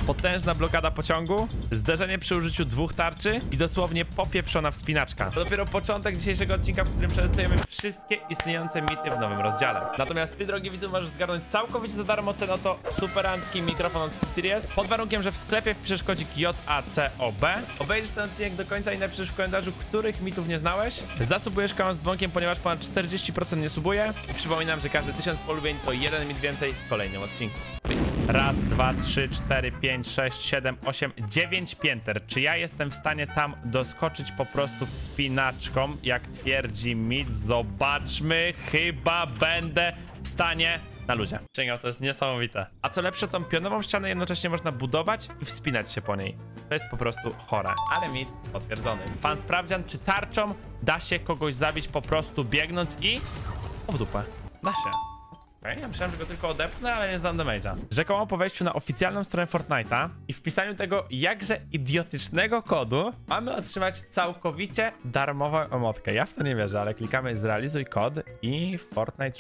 potężna blokada pociągu, zderzenie przy użyciu 2 tarczy i dosłownie popieprzona wspinaczka. To dopiero początek dzisiejszego odcinka, w którym przetestujemy wszystkie istniejące mity w nowym rozdziale. Natomiast ty, drogi widzu, możesz zgarnąć całkowicie za darmo ten oto superancki mikrofon od SteelSeries, pod warunkiem, że w sklepie wpiszesz kodzik JACOB, obejrzysz ten odcinek do końca i napiszesz w komentarzu, których mitów nie znałeś, zasubujesz kanał z dzwonkiem, ponieważ ponad 40% nie subuje. I przypominam, że każdy 1000 polubień to jeden mit więcej w kolejnym odcinku. Raz, 2, 3, 4, 5, 6, 7, 8, 9 pięter. Czy ja jestem w stanie tam doskoczyć po prostu wspinaczką, jak twierdzi mit? Zobaczmy, chyba będę w stanie na luzie. Sięgam, to jest niesamowite. A co lepsze, tą pionową ścianę jednocześnie można budować i wspinać się po niej. To jest po prostu chore, ale mit potwierdzony. Pan sprawdzian, czy tarczą da się kogoś zabić po prostu biegnąc i... O, w dupę. Da się. Ja myślałem, że go tylko odepnę, ale nie znam damage'a. Rzekomo po wejściu na oficjalną stronę Fortnite'a i wpisaniu tego jakże idiotycznego kodu mamy otrzymać całkowicie darmową emotkę. Ja w to nie wierzę, ale klikamy zrealizuj kod i Fortnite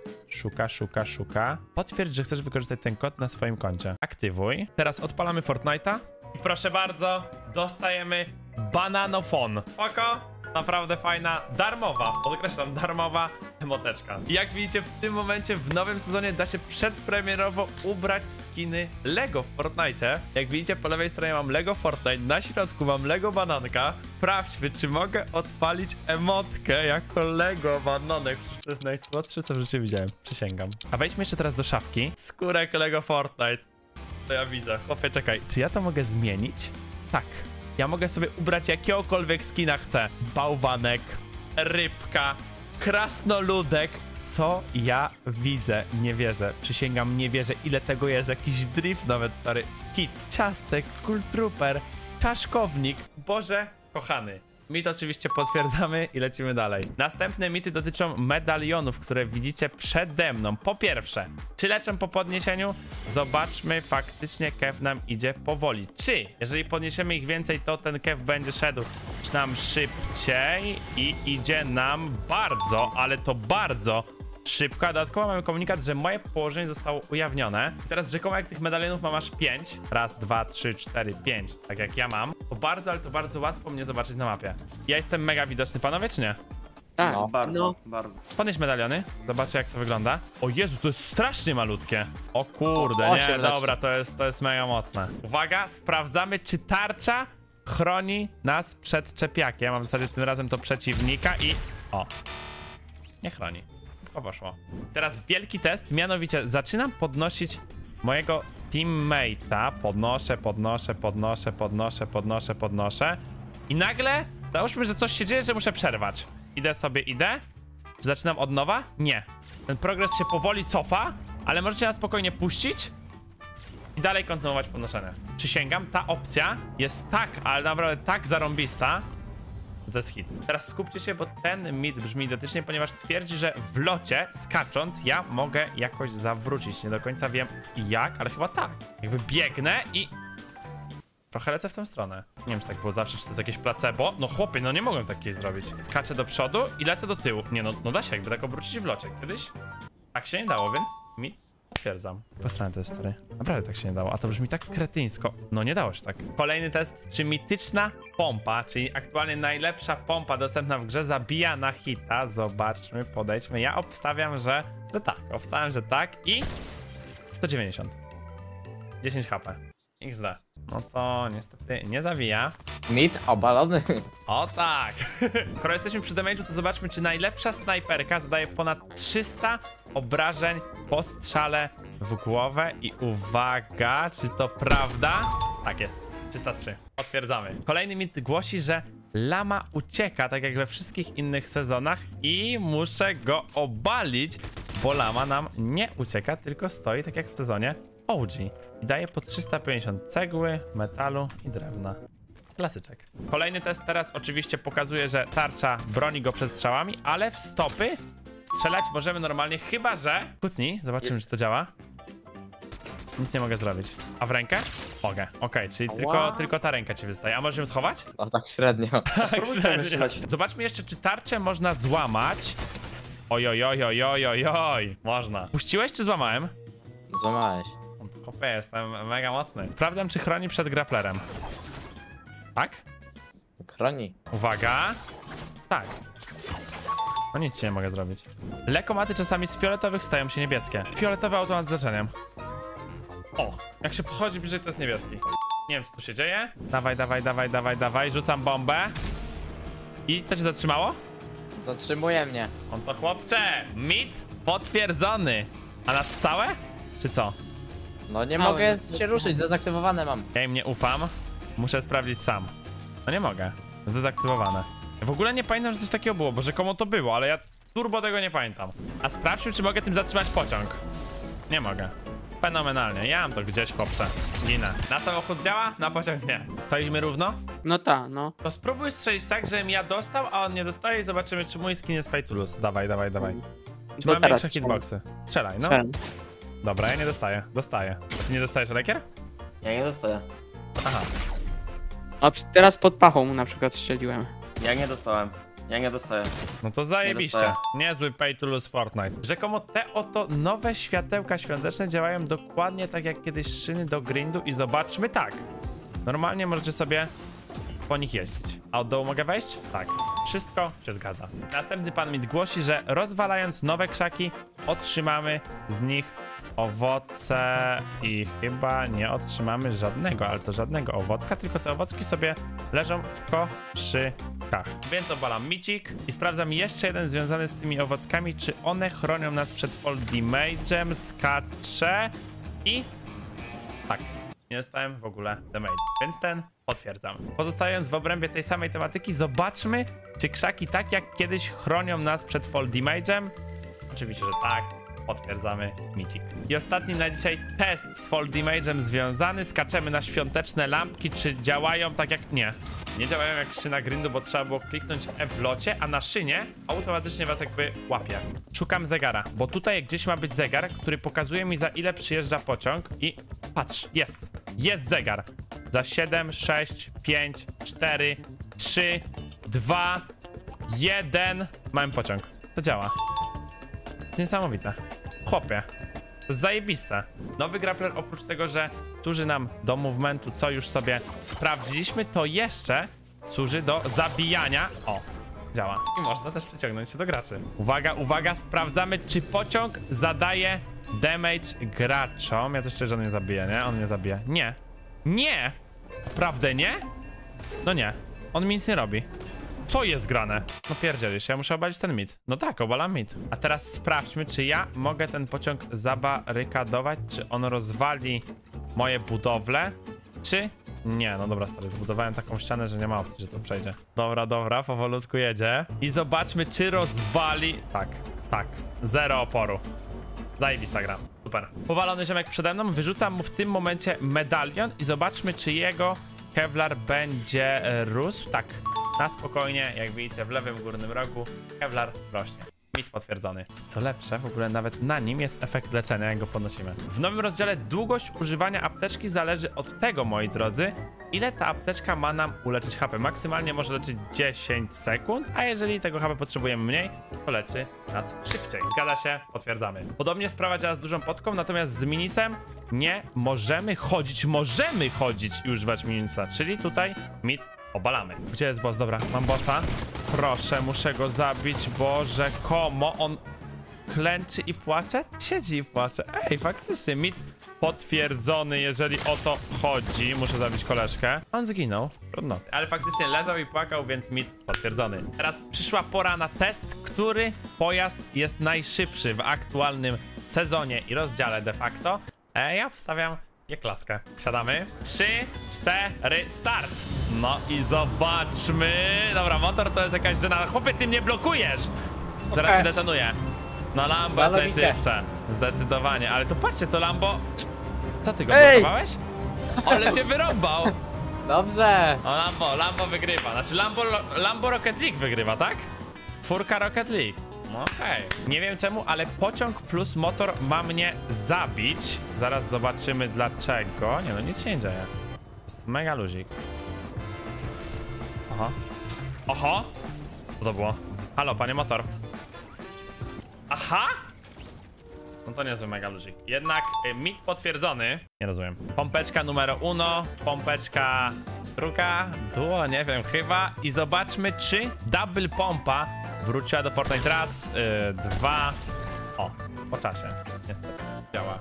szuka. Potwierdź, że chcesz wykorzystać ten kod na swoim koncie. Aktywuj. Teraz odpalamy Fortnite'a i proszę bardzo, dostajemy bananofon. Oko. Naprawdę fajna, darmowa, podkreślam, darmowa emoteczka. I jak widzicie, w tym momencie w nowym sezonie da się przedpremierowo ubrać skiny Lego w Fortnite. Jak widzicie, po lewej stronie mam Lego Fortnite, na środku mam Lego bananka. Sprawdźmy, czy mogę odpalić emotkę jako Lego bananek. Przecież to jest najsłodsze, co w życiu widziałem. Przysięgam. A wejdźmy jeszcze teraz do szafki. Skórek Lego Fortnite. To ja widzę. Chłopie, czekaj, czy ja to mogę zmienić? Tak. Ja mogę sobie ubrać jakiegokolwiek skina chcę. Bałwanek, rybka, krasnoludek. Co ja widzę? Nie wierzę. Przysięgam, nie wierzę, ile tego jest. Jakiś drift nawet, stary. Kit, ciastek, cool trooper, czaszkownik. Boże, kochany. Mit oczywiście potwierdzamy i lecimy dalej. Następne mity dotyczą medalionów, które widzicie przede mną. Po pierwsze, czy leczą po podniesieniu? Zobaczmy, faktycznie kew nam idzie powoli. Czy, jeżeli podniesiemy ich więcej, to ten kew będzie szedł nam szybciej i idzie nam bardzo, ale to bardzo szybko. A dodatkowo mamy komunikat, że moje położenie zostało ujawnione. I teraz rzekomo, jak tych medalionów mam aż 5. Raz, 2, 3, 4, 5. Tak jak ja mam. To bardzo, ale to bardzo łatwo mnie zobaczyć na mapie. Ja jestem mega widoczny, panowie, czy nie? Tak, No, bardzo. Podnieś medaliony. Zobaczcie, jak to wygląda. O Jezu, to jest strasznie malutkie. O kurde, nie, dobra, to jest mega mocne. Uwaga, sprawdzamy, czy tarcza chroni nas przed czepiakiem. Mam w zasadzie tym razem to przeciwnika i... O. Nie chroni. Poszło. Teraz wielki test, mianowicie zaczynam podnosić mojego teammate'a. Podnoszę. I nagle, załóżmy, że coś się dzieje, że muszę przerwać. Idę. Zaczynam od nowa? Nie. Ten progres się powoli cofa, ale możecie na spokojnie puścić i dalej kontynuować podnoszenie. Przysięgam, ta opcja jest tak, ale naprawdę tak zarąbista. To jest hit. Teraz skupcie się, bo ten mit brzmi identycznie, ponieważ twierdzi, że w locie, skacząc, ja mogę jakoś zawrócić. Nie do końca wiem jak, ale chyba tak. Jakby biegnę i... Trochę lecę w tę stronę. Nie wiem, czy tak było zawsze, czy to jest jakieś placebo. No chłopie, no nie mogłem takiej zrobić. Skaczę do przodu i lecę do tyłu. Nie, no da się jakby tak obrócić w locie. Kiedyś tak się nie dało, więc mit potwierdzam. Posrane to jest, stary. Naprawdę tak się nie dało, a to brzmi tak kretyńsko. No nie dało się tak. Kolejny test, czy mityczna pompa, czyli aktualnie najlepsza pompa dostępna w grze, zabija na hita. Zobaczmy, podejdźmy. Ja obstawiam, że tak. Obstawiam, że tak i 190. 10 HP. XD. No to niestety nie zawija. Mit obalony. O tak! Skoro jesteśmy przy damage'u, to zobaczmy, czy najlepsza snajperka zadaje ponad 300 obrażeń po strzale w głowę. I uwaga, czy to prawda? Tak jest, 303. Potwierdzamy. Kolejny mit głosi, że lama ucieka, tak jak we wszystkich innych sezonach i muszę go obalić, bo lama nam nie ucieka, tylko stoi tak jak w sezonie OG. I daje po 350 cegły, metalu i drewna. Klasyczek. Kolejny test teraz oczywiście pokazuje, że tarcza broni go przed strzałami, ale w stopy strzelać możemy normalnie, chyba że... Kucnij, zobaczymy, czy to działa. Nic nie mogę zrobić. A w rękę? Mogę. Okej, czyli tylko ta ręka ci wystaje. A możesz ją schować? O, tak średnio. Tak średnio. Zobaczmy jeszcze, czy tarczę można złamać. Oj. Można. Puściłeś, czy złamałem? Złamałeś. Chłopie, jestem mega mocny. Sprawdzam, czy chroni przed grapplerem. Tak? Chroni. Uwaga. Tak. No nic ci nie mogę zrobić. Lekomaty czasami z fioletowych stają się niebieskie. Fioletowy automat z leczeniem. O, jak się podchodzi bliżej, to jest niebieski. Nie wiem, co tu się dzieje. Dawaj, dawaj, dawaj, dawaj, dawaj. Rzucam bombę. I to cię zatrzymało? Zatrzymuje mnie. On to chłopcze. Mit potwierdzony. A na całe? Czy co? No nie Mały. mogę się ruszyć, dezaktywowane mam. Ja im nie ufam. Muszę sprawdzić sam. No nie mogę. Zdezaktywowane. Ja w ogóle nie pamiętam, że coś takiego było, bo rzekomo to było, ale ja turbo tego nie pamiętam. A sprawdźmy, czy mogę tym zatrzymać pociąg. Nie mogę. Fenomenalnie. Ja mam to gdzieś, chłopcze. Ginę. Na samochód działa? Na pociąg nie. Stoimy równo? No ta, no. To spróbuj strzelić tak, żebym ja dostał, a on nie dostaje i zobaczymy, czy mój skin jest pay to lose. Dawaj, dawaj, dawaj. Czy No mam teraz większe hitboxy? Strzelaj, no. strzelam. Dobra, ja nie dostaję. Dostaję. Ty nie dostajesz, Lekier? Ja nie dostaję. Aha. O, teraz pod pachą mu na przykład strzeliłem. Ja nie dostałem. Ja nie dostaję. No to zajebiście. dostaję. Niezły pay to lose Fortnite. Rzekomo te oto nowe światełka świąteczne działają dokładnie tak jak kiedyś szyny do grindu i zobaczmy tak. Normalnie możecie sobie po nich jeździć. A od dołu mogę wejść? Tak. Wszystko się zgadza. Następny pan Mit głosi, że rozwalając nowe krzaki otrzymamy z nich owoce i chyba nie otrzymamy żadnego, ale to żadnego owocka, tylko te owocki sobie leżą w koszykach. Więc obalam micik i sprawdzam jeszcze jeden związany z tymi owockami, czy one chronią nas przed fall damage'em, skaczę i tak. Nie dostałem w ogóle damage, więc ten potwierdzam. Pozostając w obrębie tej samej tematyki, zobaczmy, czy krzaki tak jak kiedyś chronią nas przed fall damage'em. Oczywiście, że tak. Potwierdzamy micik. I ostatni na dzisiaj test z fall damage'em związany. Skaczemy na świąteczne lampki. Czy działają tak jak... Nie. Nie działają jak szyna grindu, bo trzeba było kliknąć F w locie, a na szynie automatycznie was jakby łapie. Szukam zegara, bo tutaj gdzieś ma być zegar, który pokazuje mi, za ile przyjeżdża pociąg i patrz, jest. Jest zegar. Za 7, 6, 5, 4, 3, 2, 1. Mamy pociąg. To działa. To jest niesamowite. Chłopie. To jest zajebiste. Nowy grappler oprócz tego, że służy nam do movementu, co już sobie sprawdziliśmy, to jeszcze służy do zabijania. O, działa. I można też przyciągnąć się do graczy. Uwaga, uwaga, sprawdzamy, czy pociąg zadaje damage graczom. Ja też czuję, że on nie zabije, nie? On nie zabije. Nie. Nie! Naprawdę nie? No nie. On mi nic nie robi. Co jest grane? No pierdzielisz, ja muszę obalić ten mit. No tak, obalam mit. A teraz sprawdźmy, czy ja mogę ten pociąg zabarykadować, czy on rozwali moje budowle, czy... Nie, no dobra stary, zbudowałem taką ścianę, że nie ma opcji, że to przejdzie. Dobra, dobra, powolutku jedzie. I zobaczmy, czy rozwali... Tak, tak. Zero oporu. Zajebista gra. Super. Powalony ziomek przede mną, wyrzucam mu w tym momencie medalion i zobaczmy, czy jego Kevlar będzie rósł. Tak. Na spokojnie, jak widzicie w lewym górnym rogu, Kevlar rośnie. Mit potwierdzony. Co lepsze, w ogóle nawet na nim jest efekt leczenia, jak go podnosimy. W nowym rozdziale długość używania apteczki zależy od tego, moi drodzy, ile ta apteczka ma nam uleczyć HP. Maksymalnie może leczyć 10 sekund, a jeżeli tego HP potrzebujemy mniej, to leczy nas szybciej. Zgadza się? Potwierdzamy. Podobnie sprawa działa z dużą potką, natomiast z minisem nie możemy chodzić i używać minisa, czyli tutaj mit obalamy. Gdzie jest boss? Dobra, mam bossa. Proszę, muszę go zabić, bo rzekomo on klęczy i płacze? Siedzi i płacze. Ej, faktycznie, mit potwierdzony, jeżeli o to chodzi. Muszę zabić koleżkę. On zginął. Trudno. Ale faktycznie leżał i płakał, więc mit potwierdzony. Teraz przyszła pora na test, który pojazd jest najszybszy w aktualnym sezonie i rozdziale de facto. Ja wstawiam G-klaskę. Siadamy. 3, 4, start! No i zobaczmy. Dobra, motor to jest jakaś żena. Chłopie, ty mnie blokujesz! Zaraz się detonuję. No Lambo jest Balowite. najszybsze. Zdecydowanie. Ale to patrzcie, to Lambo... To ty go Ej! blokowałeś? Ale cię wyrąbał! Dobrze. O, Lambo wygrywa. Znaczy Lambo Rocket League wygrywa, tak? Czwórka Rocket League. No okej. Nie wiem czemu, ale pociąg plus motor ma mnie zabić. Zaraz zobaczymy dlaczego. Nie no, nic się nie dzieje. Jest mega luzik. Oho. Oho! Co to było? Halo, panie motor. Aha! No to niezły mega luzik. Jednak mit potwierdzony. Nie rozumiem. Pompeczka numer 1, pompeczka druga, duo, nie wiem, chyba. I zobaczmy, czy double pompa wróciła do Fortnite raz, 2. O, po czasie. Niestety. Działa.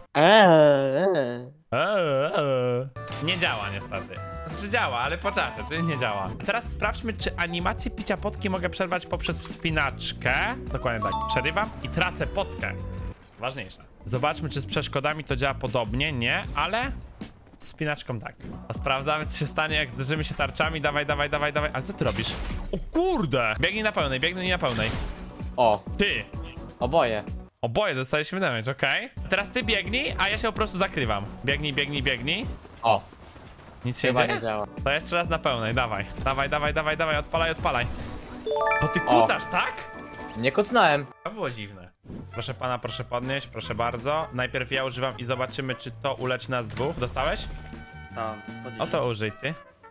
Nie działa niestety. Znaczy działa, ale po czasie, czyli nie działa. A teraz sprawdźmy, czy animację picia potki mogę przerwać poprzez wspinaczkę. Dokładnie tak. Przerywam i tracę potkę. Ważniejsze. Zobaczmy, czy z przeszkodami to działa podobnie. Nie, ale z wspinaczką tak. A sprawdzamy, co się stanie, jak zderzymy się tarczami. Dawaj, dawaj, dawaj, dawaj. Ale co ty robisz? O kurde! Biegnij na pełnej, biegnij na pełnej. O, Ty! oboje. Oboje dostaliśmy damage, okej. Teraz ty biegnij, a ja się po prostu zakrywam. Biegnij, biegnij, biegnij. O, Nic się chyba dzieje? nie działa. To jeszcze raz na pełnej, dawaj. Dawaj, dawaj, dawaj, dawaj, odpalaj, odpalaj. Bo ty kucasz, tak? Nie kucnąłem. To było dziwne. Proszę pana, proszę podnieść, proszę bardzo. Najpierw ja używam i zobaczymy, czy to uleczy nas dwóch. Dostałeś? Tam, O to użyj ty.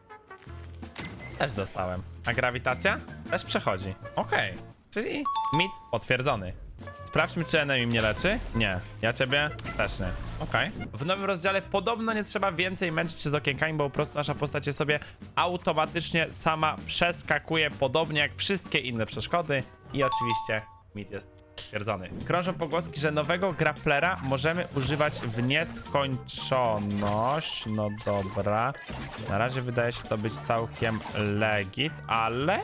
Też dostałem. A grawitacja? Też przechodzi. Okej. Czyli mit potwierdzony. Sprawdźmy, czy enemy mnie leczy. Nie. Ja ciebie też nie. Okej. W nowym rozdziale podobno nie trzeba więcej męczyć się z okienkami, bo po prostu nasza postać je sobie automatycznie sama przeskakuje, podobnie jak wszystkie inne przeszkody. I oczywiście mit jest potwierdzony. Krążą pogłoski, że nowego grapplera możemy używać w nieskończoność. No dobra. Na razie wydaje się to być całkiem legit, ale...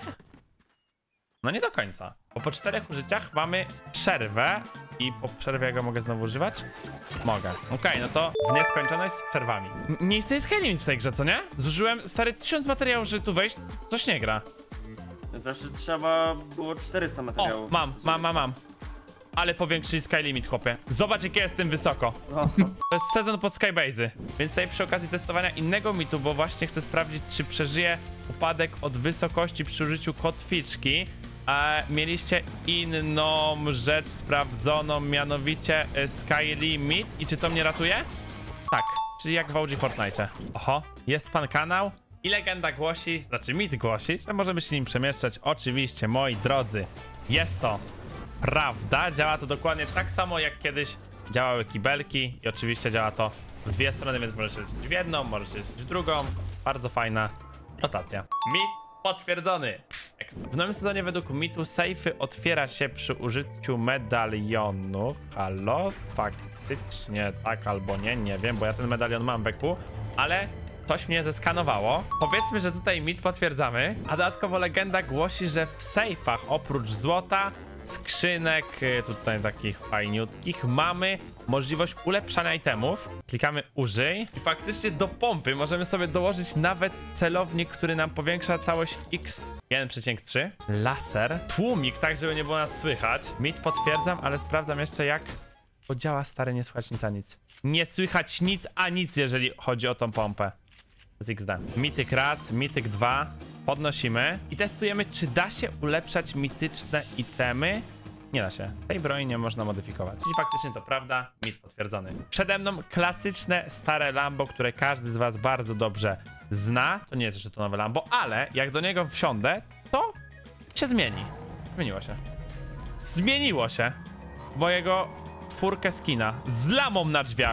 No nie do końca. Bo po 4 użyciach mamy przerwę i po przerwie ja go mogę znowu używać? Mogę. Okej, no to w nieskończoność z przerwami. Nie istnieje scale limit w tej grze, co nie? Zużyłem stary 1000 materiałów, żeby tu wejść. Coś nie gra. Zawsze trzeba było 400 O, materiałów. mam. Ale powiększyli sky limit, chłopie. Zobacz, jak ja jestem wysoko. No. To jest sezon pod Skybase'y. Więc tutaj przy okazji testowania innego mitu, bo właśnie chcę sprawdzić, czy przeżyje upadek od wysokości przy użyciu kotwiczki. A mieliście inną rzecz sprawdzoną, mianowicie Sky Limit. I czy to mnie ratuje? Tak, czyli jak w OG Fortnite. Oho, jest pan kanał i legenda głosi, znaczy mit głosi, że możemy się nim przemieszczać. Oczywiście, moi drodzy, jest to prawda. Działa to dokładnie tak samo, jak kiedyś działały kibelki. I oczywiście działa to w dwie strony, więc możecie lecieć w jedną, możecie lecieć w drugą. Bardzo fajna rotacja. Mit potwierdzony. Ekstra. W nowym sezonie według mitu sejfy otwiera się przy użyciu medalionów. Halo? Faktycznie tak albo nie, nie wiem, bo ja ten medalion mam w eku, ale ktoś mnie zeskanowało. Powiedzmy, że tutaj mit potwierdzamy, a dodatkowo legenda głosi, że w sejfach oprócz złota, skrzynek, tutaj takich fajniutkich, mamy możliwość ulepszania itemów. Klikamy użyj i faktycznie do pompy możemy sobie dołożyć nawet celownik, który nam powiększa całość X 1,3. Laser, tłumik, tak żeby nie było nas słychać. Mit potwierdzam, ale sprawdzam jeszcze, jak to działa, stary. Nie słychać nic a nic. Nie słychać nic a nic, jeżeli chodzi o tą pompę. Z XD. Mityk raz, mityk 2. Podnosimy i testujemy, czy da się ulepszać mityczne itemy. Nie da się. Tej broni nie można modyfikować. Czyli faktycznie to prawda. Mit potwierdzony. Przede mną klasyczne, stare Lambo, które każdy z was bardzo dobrze zna. To nie jest jeszcze to nowe Lambo, ale jak do niego wsiądę, to się zmieni. Zmieniło się. Zmieniło się. Mojego czwórkę skina z lamą na drzwiach.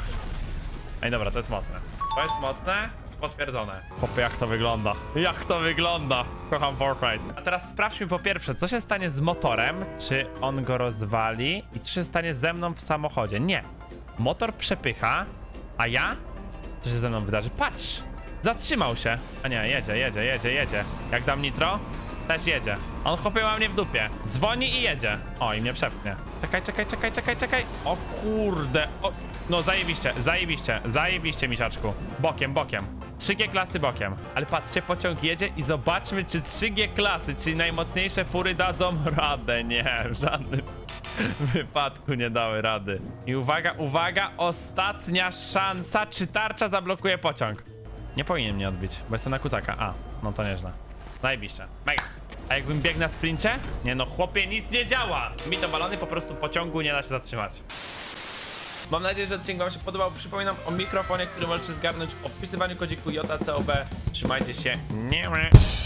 Ej, dobra, to jest mocne. To jest mocne. Potwierdzone. Chłopie, jak to wygląda? Jak to wygląda? Kocham Fortnite. A teraz sprawdźmy po pierwsze, co się stanie z motorem. Czy on go rozwali? I co się stanie ze mną w samochodzie? Nie. Motor przepycha, a ja? Co się ze mną wydarzy? Patrz! Zatrzymał się. A nie, jedzie. Jak dam nitro? Też jedzie. On chłopie ma mnie w dupie. Dzwoni i jedzie. O, i mnie przepchnie. Czekaj. O kurde. O. No zajebiście, misiaczku. Bokiem. 3G klasy bokiem. Ale patrzcie, pociąg jedzie i zobaczmy, czy 3G klasy, czyli najmocniejsze fury dadzą radę. Nie, w żadnym wypadku nie dały rady. I uwaga, ostatnia szansa. Czy tarcza zablokuje pociąg? Nie powinien mnie odbić, bo jestem na kucaka. A, no to nieźle. Zajebiście. Mega. A jakbym biegł na sprincie? Nie no, chłopie, nic nie działa. Mi to balony, po prostu pociągu nie da się zatrzymać. Mam nadzieję, że odcinek wam się podobał. Przypominam o mikrofonie, który możecie zgarnąć w opisywaniu kodziku JCOB. Trzymajcie się. Nie.